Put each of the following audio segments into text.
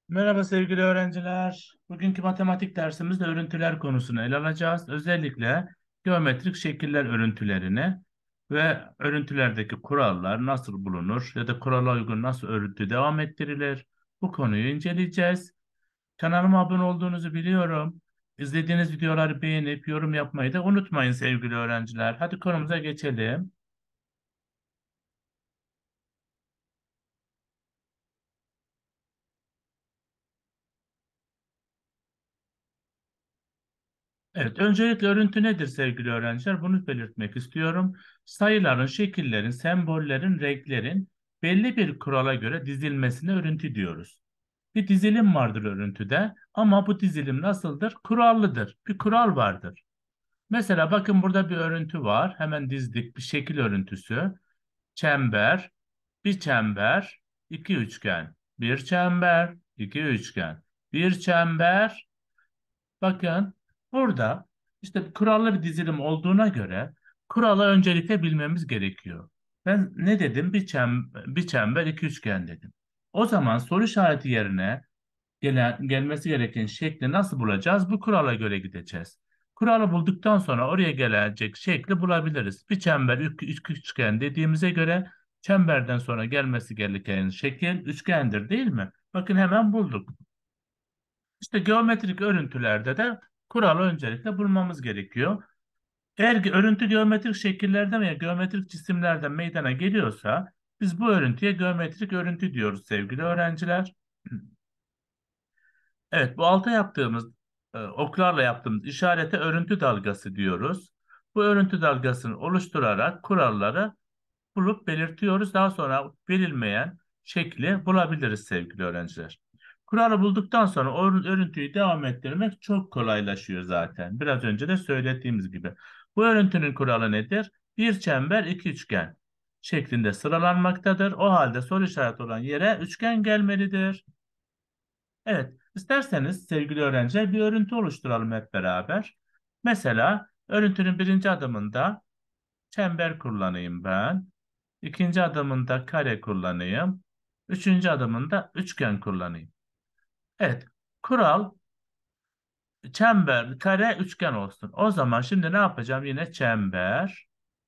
Merhaba sevgili öğrenciler. Bugünkü matematik dersimizde örüntüler konusunu ele alacağız. Özellikle geometrik şekiller örüntülerini ve örüntülerdeki kurallar nasıl bulunur ya da kurala uygun nasıl örüntü devam ettirilir. Bu konuyu inceleyeceğiz. Kanalıma abone olduğunuzu biliyorum. İzlediğiniz videoları beğenip yorum yapmayı da unutmayın sevgili öğrenciler. Hadi konumuza geçelim. Evet, öncelikle örüntü nedir sevgili öğrenciler? Bunu belirtmek istiyorum. Sayıların, şekillerin, sembollerin, renklerin belli bir kurala göre dizilmesine örüntü diyoruz. Bir dizilim vardır örüntüde ama bu dizilim nasıldır? Kurallıdır. Bir kural vardır. Mesela bakın burada bir örüntü var. Hemen dizdik bir şekil örüntüsü. Çember, bir çember, iki üçgen. Bir çember, iki üçgen. Bir çember, bakın burada işte kurallı bir dizilim olduğuna göre kuralı öncelikle bilmemiz gerekiyor. Ben ne dedim? Bir çember, iki üçgen dedim. O zaman soru işareti yerine gelmesi gereken şekli nasıl bulacağız? Bu kurala göre gideceğiz. Kuralı bulduktan sonra oraya gelecek şekli bulabiliriz. Bir çember, üç üçgen dediğimize göre çemberden sonra gelmesi gereken şekil üçgendir, değil mi? Bakın hemen bulduk. İşte geometrik örüntülerde de kuralı öncelikle bulmamız gerekiyor. Eğer ki örüntü geometrik şekillerden veya geometrik cisimlerden meydana geliyorsa biz bu örüntüye geometrik örüntü diyoruz sevgili öğrenciler. Evet, bu alta yaptığımız oklarla yaptığımız işarete örüntü dalgası diyoruz. Bu örüntü dalgasını oluşturarak kuralları bulup belirtiyoruz. Daha sonra verilmeyen şekli bulabiliriz sevgili öğrenciler. Kuralı bulduktan sonra o örüntüyü devam ettirmek çok kolaylaşıyor zaten. Biraz önce de söylediğimiz gibi. Bu örüntünün kuralı nedir? Bir çember, iki üçgen şeklinde sıralanmaktadır. O halde soru işareti olan yere üçgen gelmelidir. Evet, isterseniz sevgili öğrenciler bir örüntü oluşturalım hep beraber. Mesela örüntünün birinci adımında çember kullanayım ben. İkinci adımında kare kullanayım. Üçüncü adımında üçgen kullanayım. Evet, kural çember, kare, üçgen olsun. O zaman şimdi ne yapacağım? Yine çember,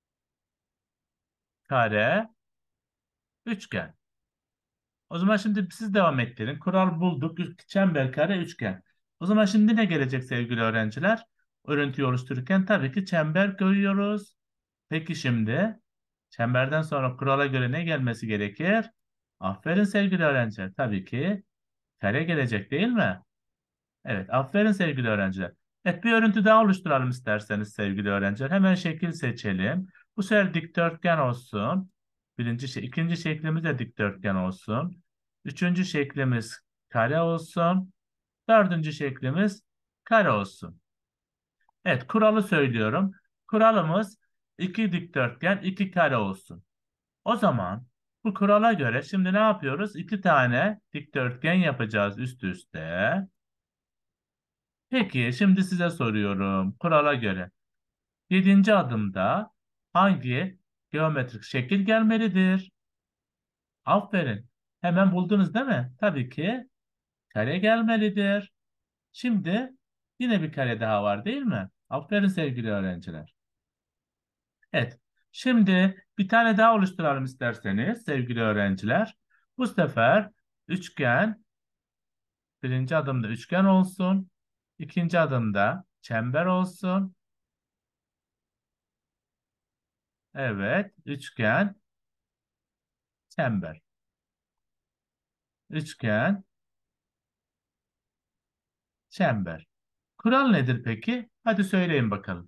kare, üçgen. O zaman şimdi siz devam ettirin. Kural bulduk. Çember, kare, üçgen. O zaman şimdi ne gelecek sevgili öğrenciler? Örüntüyü oluştururken tabii ki çember koyuyoruz. Peki şimdi çemberden sonra kurala göre ne gelmesi gerekir? Aferin sevgili öğrenciler. Tabii ki kare gelecek değil mi? Evet, aferin sevgili öğrenciler. Evet, bir örüntü daha oluşturalım isterseniz sevgili öğrenciler. Hemen şekil seçelim. Bu sefer dikdörtgen olsun. İkinci şeklimiz de dikdörtgen olsun. Üçüncü şeklimiz kare olsun. Dördüncü şeklimiz kare olsun. Evet, kuralı söylüyorum. Kuralımız iki dikdörtgen, iki kare olsun. O zaman bu kurala göre şimdi ne yapıyoruz? İki tane dikdörtgen yapacağız üst üste. Peki şimdi size soruyorum. Kurala göre. Yedinci adımda hangi geometrik şekil gelmelidir? Aferin. Hemen buldunuz değil mi? Tabii ki kare gelmelidir. Şimdi yine bir kare daha var değil mi? Aferin sevgili öğrenciler. Evet. Şimdi bir tane daha oluşturalım isterseniz sevgili öğrenciler. Bu sefer üçgen, birinci adımda üçgen olsun. İkinci adımda çember olsun. Evet, üçgen, çember. Üçgen, çember. Kural nedir peki? Hadi söyleyin bakalım.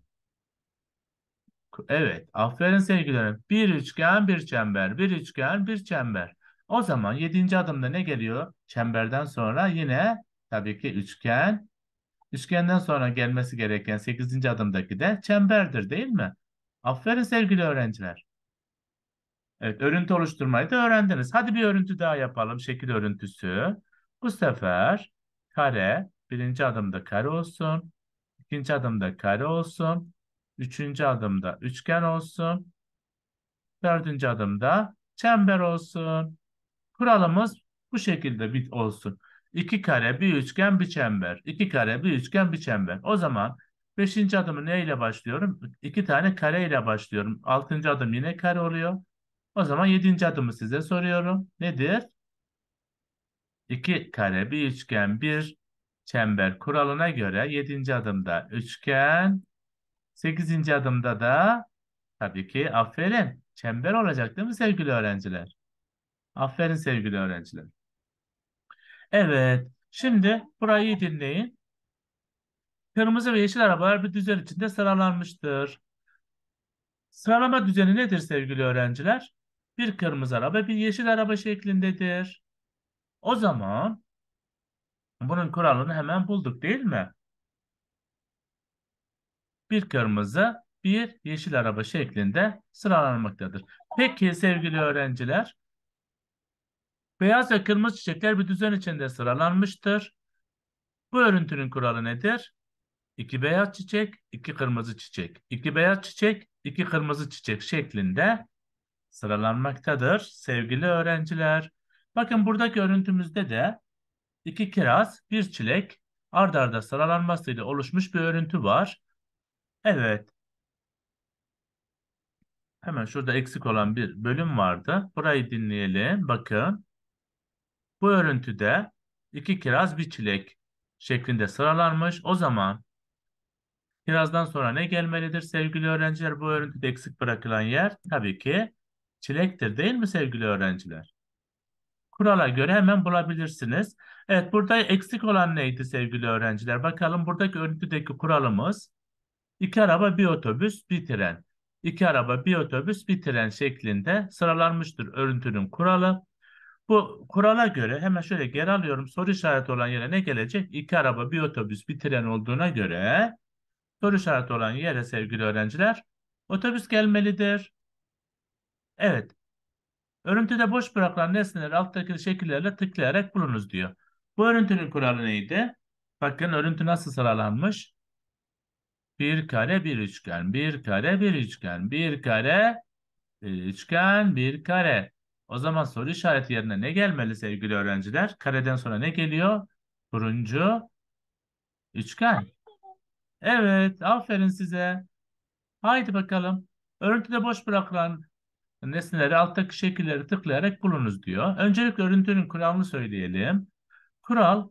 Evet, aferin sevgilerim. Bir üçgen, bir çember. Bir üçgen, bir çember. O zaman yedinci adımda ne geliyor? Çemberden sonra yine tabii ki üçgen. Üçgenden sonra gelmesi gereken sekizinci adımdaki de çemberdir değil mi? Aferin sevgili öğrenciler. Evet, örüntü oluşturmayı da öğrendiniz. Hadi bir örüntü daha yapalım. Şekil örüntüsü. Bu sefer kare, birinci adımda kare olsun. İkinci adımda kare olsun. Üçüncü adımda üçgen olsun. Dördüncü adımda çember olsun. Kuralımız bu şekilde bit olsun. İki kare, bir üçgen, bir çember. İki kare, bir üçgen, bir çember. O zaman beşinci adımı neyle başlıyorum? İki tane kare ile başlıyorum. Altıncı adım yine kare oluyor. O zaman yedinci adımı size soruyorum. Nedir? İki kare, bir üçgen, bir çember kuralına göre yedinci adımda üçgen, sekizinci adımda da tabii ki aferin çember olacak değil mi sevgili öğrenciler? Aferin sevgili öğrenciler. Evet, şimdi burayı iyi dinleyin. Kırmızı ve yeşil arabalar bir düzen içinde sıralanmıştır. Sıralama düzeni nedir sevgili öğrenciler? Bir kırmızı araba, bir yeşil araba şeklindedir. O zaman bunun kuralını hemen bulduk değil mi? Bir kırmızı, bir yeşil araba şeklinde sıralanmaktadır. Peki sevgili öğrenciler, beyaz ve kırmızı çiçekler bir düzen içinde sıralanmıştır. Bu örüntünün kuralı nedir? İki beyaz çiçek, iki kırmızı çiçek. İki beyaz çiçek, iki kırmızı çiçek şeklinde sıralanmaktadır sevgili öğrenciler. Bakın buradaki örüntümüzde de iki kiraz, bir çilek ard arda sıralanmasıyla oluşmuş bir örüntü var. Evet, hemen şurada eksik olan bir bölüm vardı. Burayı dinleyelim. Bakın bu örüntüde iki kiraz, bir çilek şeklinde sıralanmış. O zaman kirazdan sonra ne gelmelidir sevgili öğrenciler? Bu örüntüde eksik bırakılan yer tabii ki çilektir değil mi sevgili öğrenciler? Kurala göre hemen bulabilirsiniz. Evet, burada eksik olan neydi sevgili öğrenciler? Bakalım buradaki örüntüdeki kuralımız iki araba, bir otobüs, bir tren. İki araba, bir otobüs, bir tren şeklinde sıralanmıştır örüntünün kuralı. Bu kurala göre hemen şöyle geri alıyorum. Soru işareti olan yere ne gelecek? İki araba, bir otobüs, bir tren olduğuna göre soru işareti olan yere sevgili öğrenciler otobüs gelmelidir. Evet. Örüntüde boş bırakılan nesneleri alttaki şekillerle tıklayarak bulunuz diyor. Bu örüntünün kuralı neydi? Bakın örüntü nasıl sıralanmış? Bir kare, bir üçgen, bir kare, bir üçgen, bir kare, bir üçgen, bir kare. O zaman soru işareti yerine ne gelmeli sevgili öğrenciler? Kareden sonra ne geliyor? Turuncu üçgen. Evet, aferin size. Haydi bakalım. Örüntüde boş bırakılan nesneleri alttaki şekilleri tıklayarak bulunuz diyor. Öncelikle örüntünün kuralını söyleyelim. Kural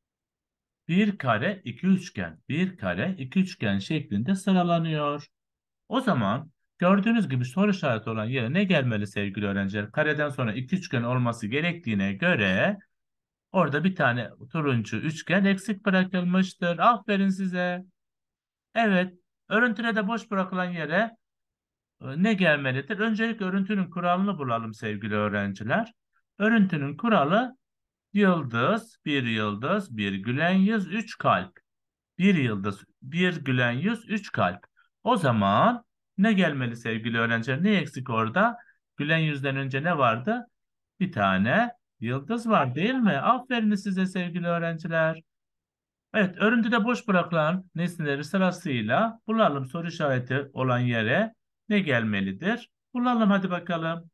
bir kare, iki üçgen, bir kare, iki üçgen şeklinde sıralanıyor. O zaman gördüğünüz gibi soru işareti olan yere ne gelmeli sevgili öğrenciler? Kareden sonra iki üçgen olması gerektiğine göre orada bir tane turuncu üçgen eksik bırakılmıştır. Aferin size. Evet, örüntüde de boş bırakılan yere ne gelmelidir? Öncelikle örüntünün kuralını bulalım sevgili öğrenciler. Örüntünün kuralı yıldız, bir yıldız, bir gülen yüz, üç kalp. Bir yıldız, bir gülen yüz, üç kalp. O zaman ne gelmeli sevgili öğrenciler? Ne eksik orada? Gülen yüzden önce ne vardı? Bir tane yıldız var değil mi? Aferin size sevgili öğrenciler. Evet, örüntüde boş bırakılan nesneleri sırasıyla bulalım. Soru işareti olan yere ne gelmelidir? Bulalım hadi bakalım.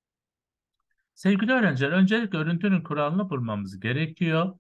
Sevgili öğrenciler, öncelikle örüntünün kuralını bulmamız gerekiyor.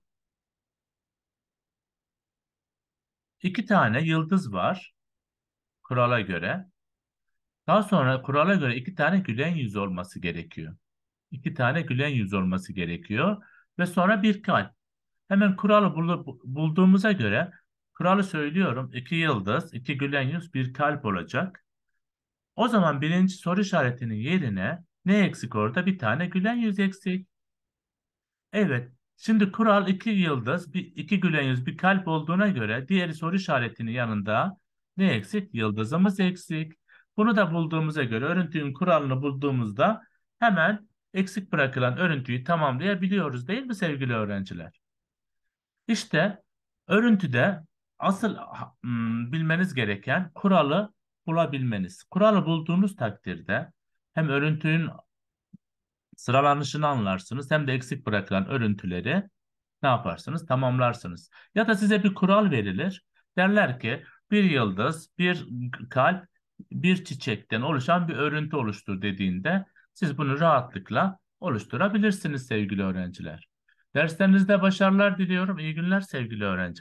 İki tane yıldız var kurala göre. Daha sonra kurala göre iki tane gülen yüz olması gerekiyor. İki tane gülen yüz olması gerekiyor. Ve sonra bir kalp. Hemen kuralı bulduğumuza göre kuralı söylüyorum. İki yıldız, iki gülen yüz, bir kalp olacak. O zaman birinci soru işaretinin yerine ne eksik orada? Bir tane gülen yüz eksik. Evet. Şimdi kural iki yıldız, iki gülen yüz, bir kalp olduğuna göre diğer soru işaretinin yanında ne eksik? Yıldızımız eksik. Bunu da bulduğumuza göre örüntünün kuralını bulduğumuzda hemen eksik bırakılan örüntüyü tamamlayabiliyoruz değil mi sevgili öğrenciler? İşte örüntüde asıl bilmeniz gereken kuralı bulabilmeniz. Kuralı bulduğunuz takdirde hem örüntünün sıralanışını anlarsınız hem de eksik bırakılan örüntüleri ne yaparsınız? Tamamlarsınız. Ya da size bir kural verilir. Derler ki bir yıldız, bir kalp, bir çiçekten oluşan bir örüntü oluştur dediğinde siz bunu rahatlıkla oluşturabilirsiniz sevgili öğrenciler. Derslerinizde başarılar diliyorum. İyi günler sevgili öğrenciler.